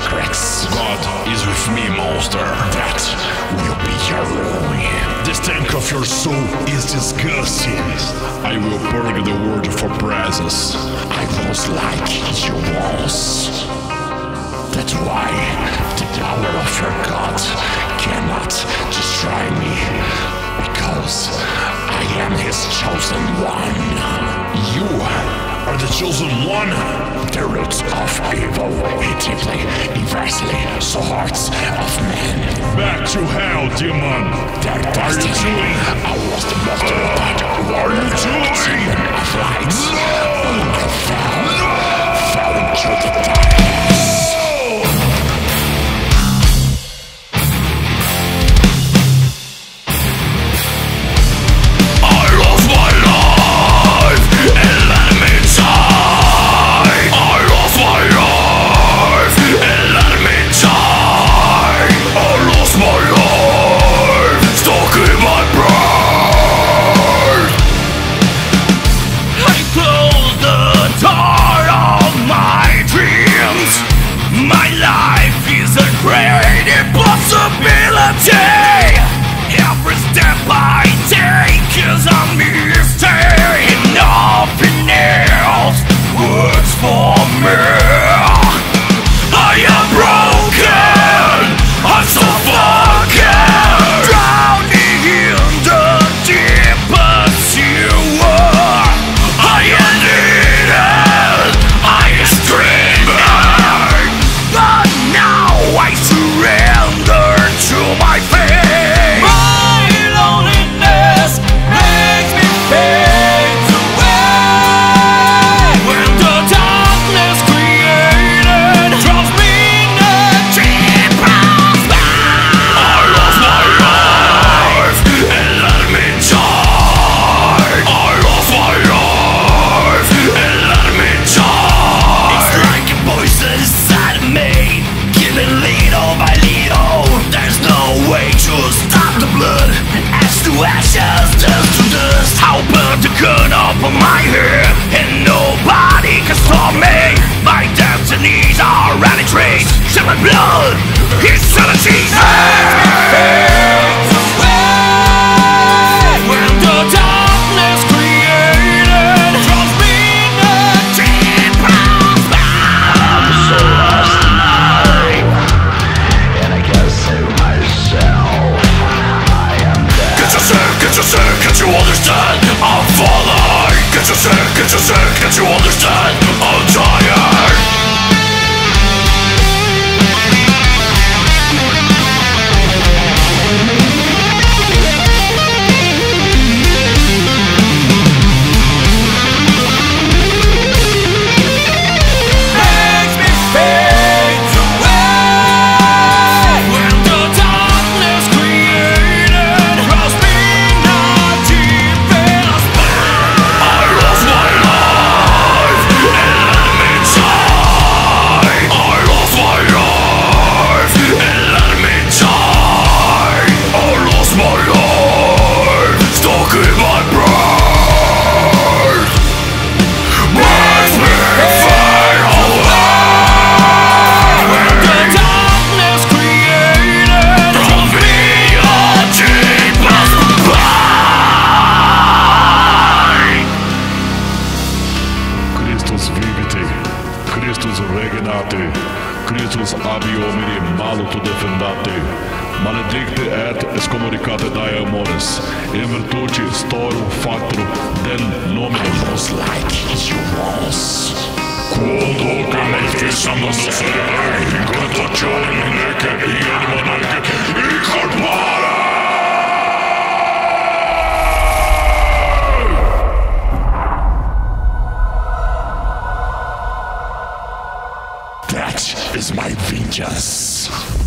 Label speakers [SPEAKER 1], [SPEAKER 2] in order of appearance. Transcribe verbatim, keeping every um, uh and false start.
[SPEAKER 1] cracks.
[SPEAKER 2] God is with me, monster.
[SPEAKER 1] That will be your ruin.
[SPEAKER 2] The stank of your soul is disgusting. I will purge the world for presence.
[SPEAKER 1] I was like you was. That's why the power of your God cannot destroy me, because I am his chosen one.
[SPEAKER 2] You are the chosen one.
[SPEAKER 1] The roots of evil eat deeply, inversely, so hearts of men.
[SPEAKER 2] Back to hell, demon.
[SPEAKER 1] Their
[SPEAKER 2] Are you
[SPEAKER 1] destiny.
[SPEAKER 2] doing?
[SPEAKER 1] I was the master of that
[SPEAKER 2] Are you doing?
[SPEAKER 1] demon of light.
[SPEAKER 2] No!
[SPEAKER 1] I fell, fell into the darkness.
[SPEAKER 3] Every step I take is a mistake. Nothing else works for me. I am broken, I'm so fucking drowning in the deepest sewer. I am needed, I am screaming, but now I surrender to my fate. Ashes, dust to dust. I'll burn the gun up on my head, and nobody can stop me. My destinies are already traced. Shed my blood, insanity. When the darkness created draws me in the deep of I'm so lost tonight, and I can't save myself. Get yourself, can't you understand? I'm falling. Get yourself, get yourself, can't you understand? I'm tired.
[SPEAKER 2] Christus regnate, Christus ab omni malus defendate, maledicte et excommunicate daemones, in virtute storum factum den nominum.
[SPEAKER 1] I was like you was.
[SPEAKER 2] Quando canefissam nos serei, incanto cione minece, ianima nanche, incorpore!
[SPEAKER 1] That is my vengeance.